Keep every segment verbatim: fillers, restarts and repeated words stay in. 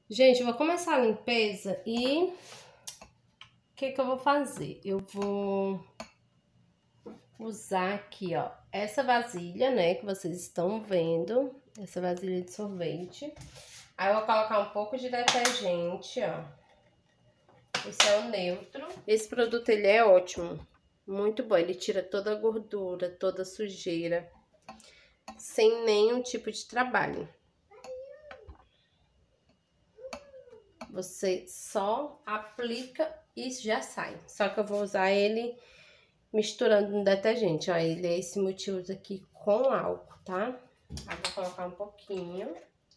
Gente, eu vou começar a limpeza e o que que eu vou fazer? Eu vou usar aqui, ó, essa vasilha, né, que vocês estão vendo, essa vasilha de sorvete. Aí eu vou colocar um pouco de detergente, ó. Esse é o neutro. Esse produto, ele é ótimo, muito bom. Ele tira toda a gordura, toda a sujeira, sem nenhum tipo de trabalho. Você só aplica e já sai. Só que eu vou usar ele misturando no detergente. Ó, ele é esse multiuso aqui com álcool, tá? Aí vou colocar um pouquinho.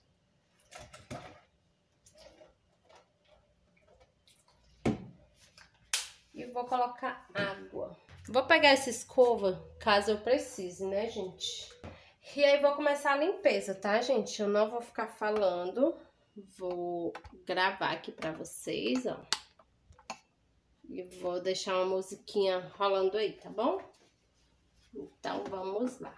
E vou colocar água. Vou pegar essa escova, caso eu precise, né, gente? E aí vou começar a limpeza, tá, gente? Eu não vou ficar falando. Vou gravar aqui pra vocês, ó. E vou deixar uma musiquinha rolando aí, tá bom? Então, vamos lá.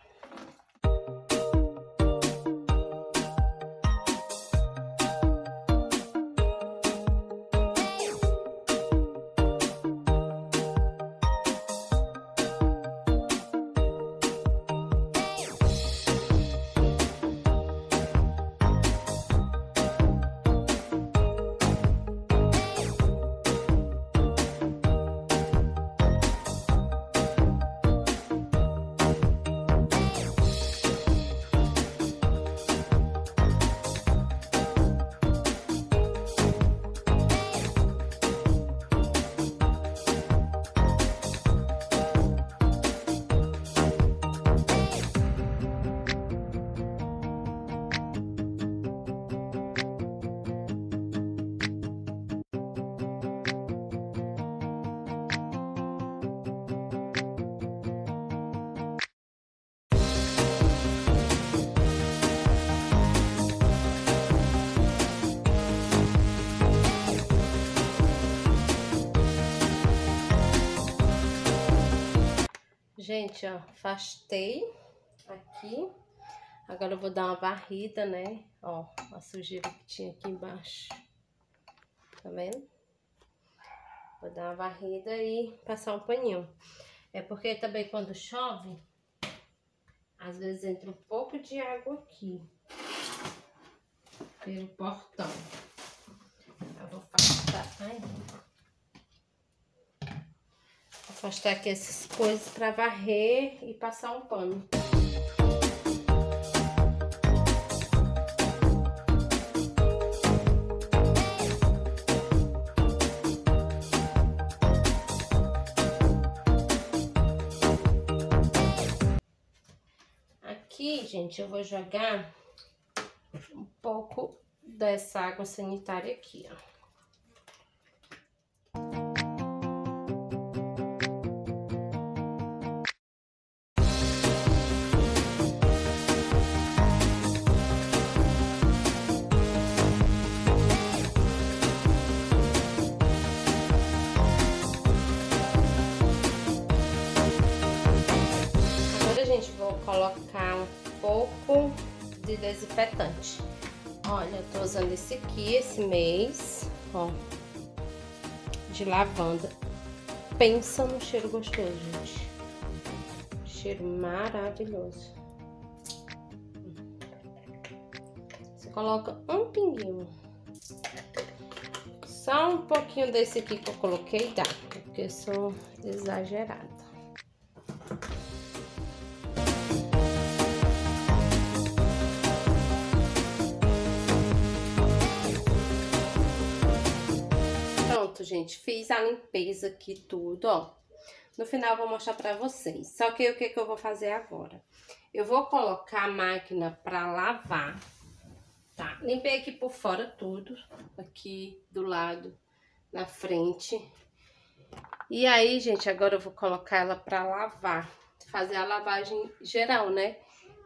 Gente, ó, afastei aqui. Agora eu vou dar uma varrida, né? Ó, a sujeira que tinha aqui embaixo. Tá vendo? Vou dar uma varrida e passar um paninho. É porque também quando chove, às vezes entra um pouco de água aqui. Pelo portão. Eu vou afastar. Ai. Afastar aqui essas coisas para varrer e passar um pano. Aqui, gente, eu vou jogar um pouco dessa água sanitária aqui, ó. Gente, vou colocar um pouco de desinfetante. Olha, eu tô usando esse aqui esse mês, ó, de lavanda. Pensa no cheiro gostoso, gente. Cheiro maravilhoso. Você coloca um pinguinho. Só um pouquinho desse aqui que eu coloquei dá, porque eu sou exagerada. Pronto, gente, fiz a limpeza aqui tudo, ó. No final eu vou mostrar pra vocês. Só que o que que eu vou fazer agora? Eu vou colocar a máquina pra lavar, tá? Limpei aqui por fora tudo, aqui do lado, na frente. E aí, gente, agora eu vou colocar ela pra lavar, fazer a lavagem geral, né?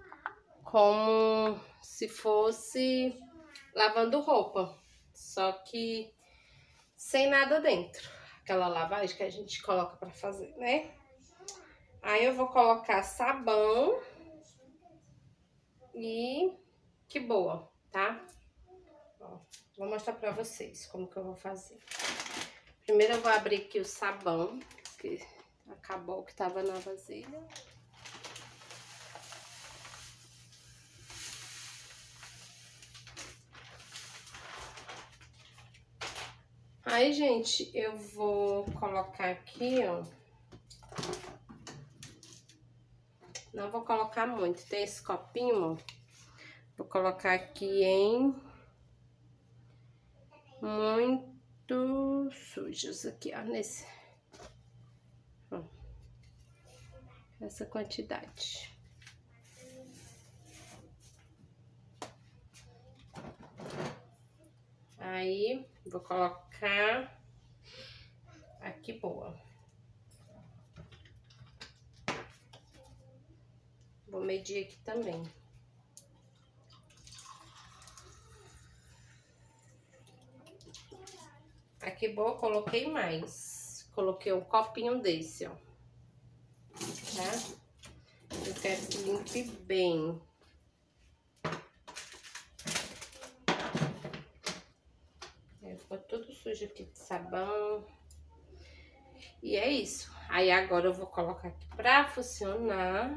Como se fosse lavando roupa, só que sem nada dentro. Aquela lavagem que a gente coloca pra fazer, né? Aí eu vou colocar sabão e que boa, tá? Ó, Vou mostrar pra vocês como que eu vou fazer. Primeiro eu vou abrir aqui o sabão, que acabou o que tava na vasilha. Aí, gente, eu vou colocar aqui, ó. Não vou colocar muito. Tem esse copinho, ó. Vou colocar aqui em muito sujos aqui, ó, nesse. Ó. Essa quantidade. Aí, vou colocar aqui boa. Vou medir aqui também. Aqui boa, coloquei mais. Coloquei um copinho desse, ó. Tá? Eu quero que limpe bem. Ficou tudo sujo aqui de sabão. E é isso. Aí agora eu vou colocar aqui pra funcionar.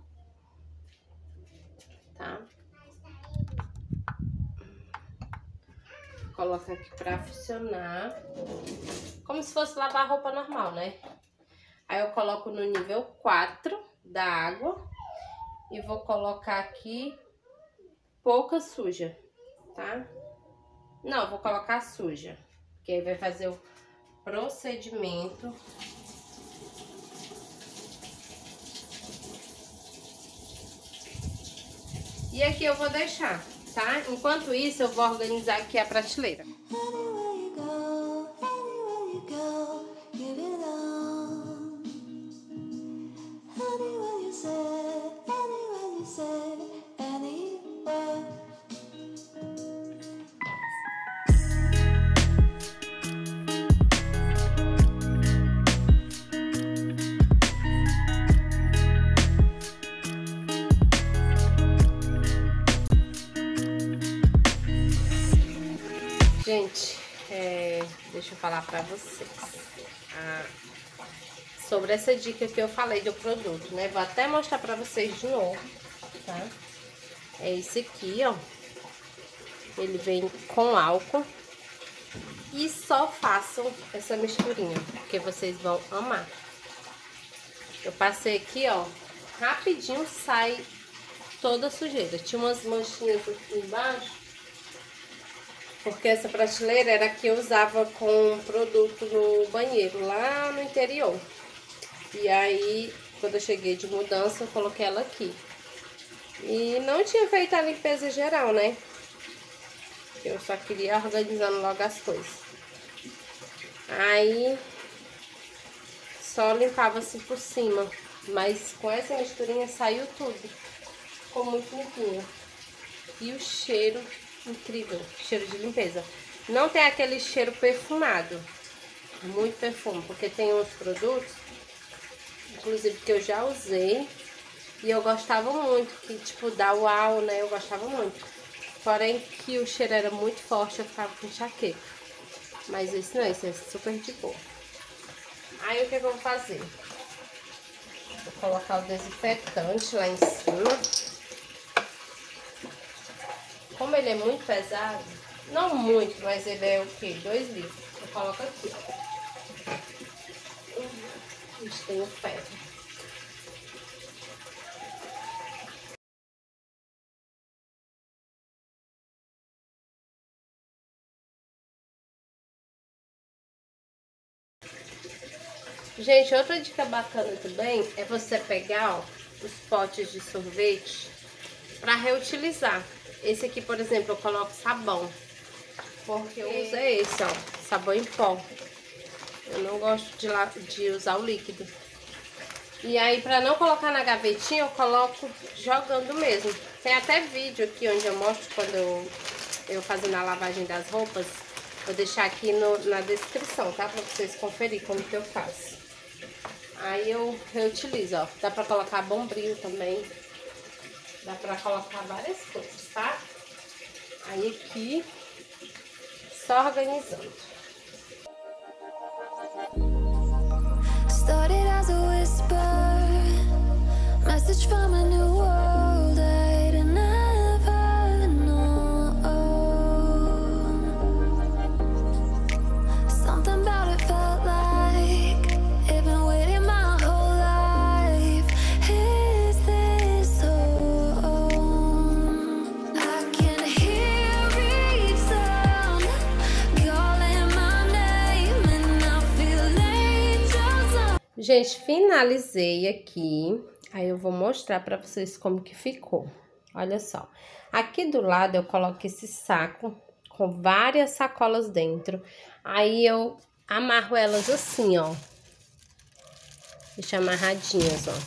Tá? Coloca aqui pra funcionar. Como se fosse lavar roupa normal, né? Aí eu coloco no nível quatro da água. E vou colocar aqui pouca suja, tá? Não, vou colocar suja. Porque aí vai fazer o procedimento. E aqui eu vou deixar, tá? Enquanto isso, eu vou organizar aqui a prateleira. Gente, é, deixa eu falar pra vocês ah, sobre essa dica que eu falei do produto, né? Vou até mostrar pra vocês de novo, tá? É esse aqui, ó. Ele vem com álcool. E só façam essa misturinha, porque vocês vão amar. Eu passei aqui, ó, rapidinho sai toda a sujeira. Tinha umas manchinhas aqui embaixo. Porque essa prateleira era a que eu usava com produto no banheiro, lá no interior. E aí, quando eu cheguei de mudança, eu coloquei ela aqui. E não tinha feito a limpeza geral, né? Eu só queria organizando logo as coisas. Aí, só limpava assim por cima. Mas com essa misturinha saiu tudo. Ficou muito limpinho. E o cheiro... incrível, cheiro de limpeza. Não tem aquele cheiro perfumado, muito perfume, porque tem uns produtos, inclusive que eu já usei, e eu gostava muito, que tipo, dá uau, né, eu gostava muito. Porém que o cheiro era muito forte, eu ficava com enxaqueca. Mas esse não, esse é super de boa. Aí o que, que eu vou fazer? Vou colocar o desinfetante lá em cima. Como ele é muito pesado, não muito, mas ele é o que? dois litros. Eu coloco aqui, ó. A gente tem o ferro. Gente, outra dica bacana também é você pegar, ó, os potes de sorvete para reutilizar. Esse aqui, por exemplo, eu coloco sabão. Porque eu uso esse, ó, sabão em pó. Eu não gosto de, lá, de usar o líquido. E aí, pra não colocar na gavetinha, eu coloco jogando mesmo. Tem até vídeo aqui onde eu mostro quando eu, eu fazendo a lavagem das roupas. Vou deixar aqui no, na descrição, tá? Pra vocês conferirem como que eu faço. Aí eu reutilizo, ó. Dá pra colocar bombril também. Dá pra colocar várias coisas, tá? Aí aqui só organizando. Started as a whisper, message from a new world I'd never known. Something about it felt like it'd been waiting my whole life. Is this home? I can hear each sound calling my name and I feel angels. Gente, finalizei aqui. Aí eu vou mostrar pra vocês como que ficou. Olha só. Aqui do lado eu coloco esse saco com várias sacolas dentro. Aí eu amarro elas assim, ó. Deixa amarradinhas, ó.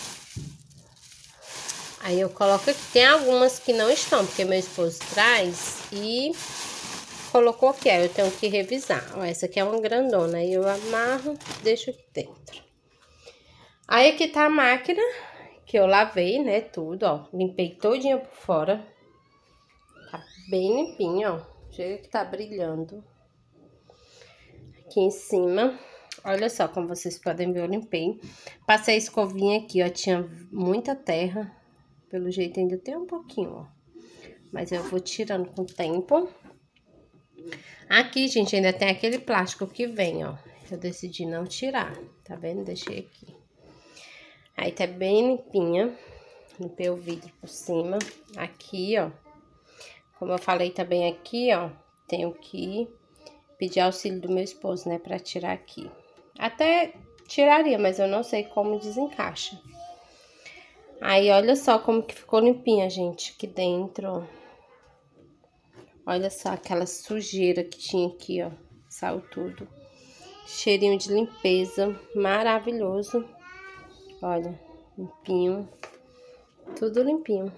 Aí eu coloco aqui. Tem algumas que não estão, porque meu esposo traz e colocou aqui. Aí eu tenho que revisar. Ó, essa aqui é uma grandona. Aí eu amarro, deixo aqui dentro. Aí aqui tá a máquina que eu lavei, né, tudo, ó. Limpei todinha por fora. Tá bem limpinho, ó. Chega que tá brilhando. Aqui em cima, olha só como vocês podem ver, eu limpei. Passei a escovinha aqui, ó, tinha muita terra. Pelo jeito ainda tem um pouquinho, ó. Mas eu vou tirando com o tempo. Aqui, gente, ainda tem aquele plástico que vem, ó. Eu decidi não tirar, tá vendo? Deixei aqui. Aí tá bem limpinha. Limpei o vidro por cima. Aqui, ó. Como eu falei também aqui, ó. Tenho que pedir auxílio do meu esposo, né? Pra tirar aqui. Até tiraria, mas eu não sei como desencaixa. Aí, olha só como que ficou limpinha, gente. Aqui dentro, ó. Olha só aquela sujeira que tinha aqui, ó. Saiu tudo. Cheirinho de limpeza. Maravilhoso. Olha, limpinho, tudo limpinho,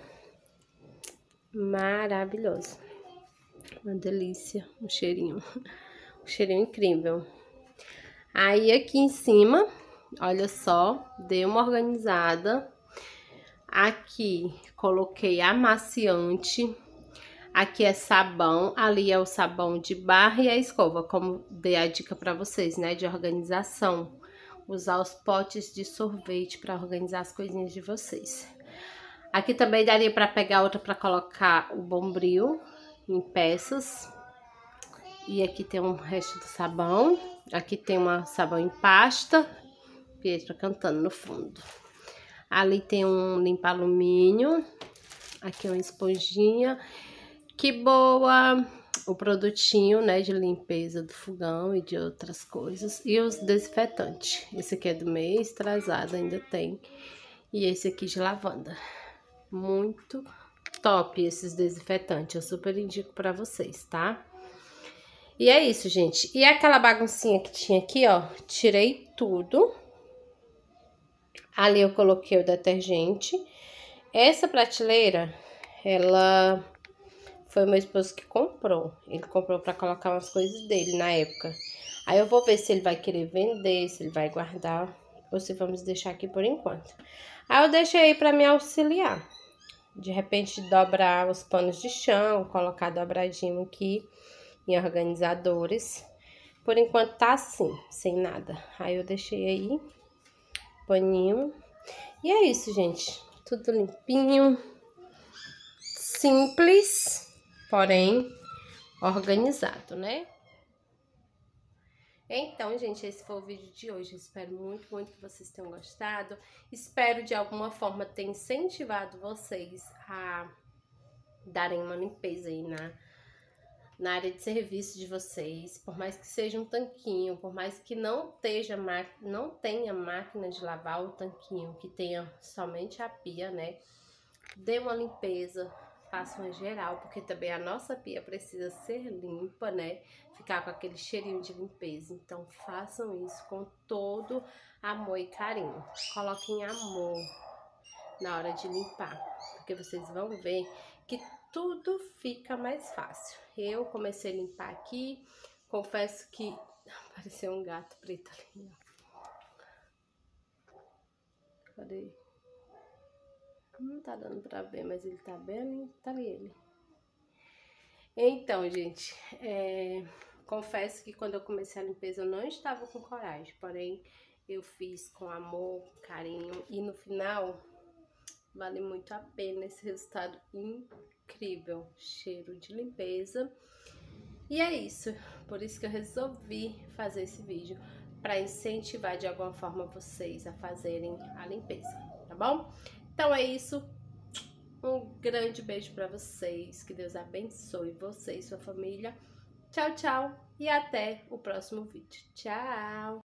maravilhoso, uma delícia, um cheirinho, um cheirinho incrível. Aí aqui em cima, olha só, dei uma organizada, aqui coloquei amaciante, aqui é sabão, ali é o sabão de barra e a escova, como dei a dica para vocês, né, de organização. Usar os potes de sorvete para organizar as coisinhas de vocês. Aqui também daria para pegar outra para colocar o bombril em peças. E aqui tem um resto do sabão. Aqui tem uma sabão em pasta. Pietra cantando no fundo. Ali tem um limpa alumínio. Aqui uma esponjinha. Que boa! O produtinho, né, de limpeza do fogão e de outras coisas. E os desinfetantes. Esse aqui é do mês atrasado, ainda tem. E esse aqui de lavanda. Muito top esses desinfetantes. Eu super indico pra vocês, tá? E é isso, gente. E aquela baguncinha que tinha aqui, ó. Tirei tudo. Ali eu coloquei o detergente. Essa prateleira, ela... foi o meu esposo que comprou. Ele comprou pra colocar umas coisas dele na época. Aí eu vou ver se ele vai querer vender, se ele vai guardar, ou se vamos deixar aqui por enquanto. Aí eu deixei aí pra me auxiliar. De repente dobrar os panos de chão, colocar dobradinho aqui em organizadores. Por enquanto tá assim, sem nada. Aí eu deixei aí, paninho. E é isso, gente. Tudo limpinho, simples, porém organizado, né? Então, gente, esse foi o vídeo de hoje. Eu espero muito, muito que vocês tenham gostado. Espero de alguma forma ter incentivado vocês a darem uma limpeza aí na, na área de serviço de vocês. Por mais que seja um tanquinho, por mais que não, teja, não tenha máquina de lavar o tanquinho, que tenha somente a pia, né? Dê uma limpeza. Faça uma geral, porque também a nossa pia precisa ser limpa, né? Ficar com aquele cheirinho de limpeza. Então, façam isso com todo amor e carinho. Coloquem amor na hora de limpar, porque vocês vão ver que tudo fica mais fácil. Eu comecei a limpar aqui, confesso que apareceu um gato preto ali. Cadê? Não tá dando pra ver, mas ele tá bem ali, tá ali ele. Então, gente, é, confesso que quando eu comecei a limpeza eu não estava com coragem, porém eu fiz com amor, carinho e no final vale muito a pena esse resultado incrível, cheiro de limpeza. E é isso, por isso que eu resolvi fazer esse vídeo, para incentivar de alguma forma vocês a fazerem a limpeza, tá bom? Então é isso. Um grande beijo para vocês, que Deus abençoe você e sua família. Tchau, tchau e até o próximo vídeo. Tchau!